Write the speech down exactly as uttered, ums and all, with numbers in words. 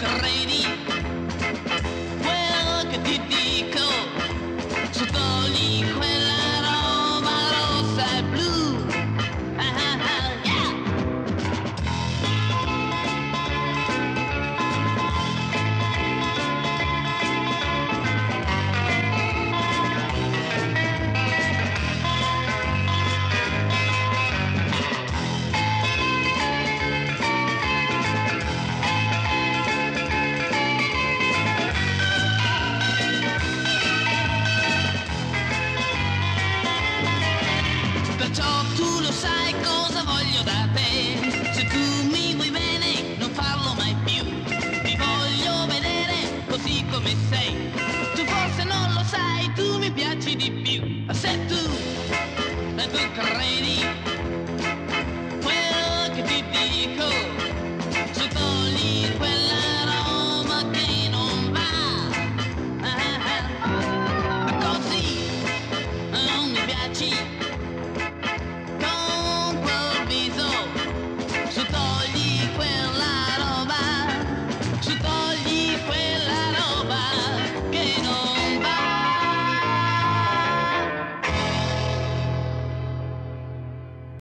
credi, quello che ti dico, se togli quella roba rossa e blu. Ah, ah, ah, yeah! Perciò tu lo sai cosa voglio da te. Se tu mi vuoi bene, non farlo mai più. Ti voglio vedere così come sei. Tu forse non lo sai, tu mi piaci di più. Ma se tu, se tu credi quello che ti dico,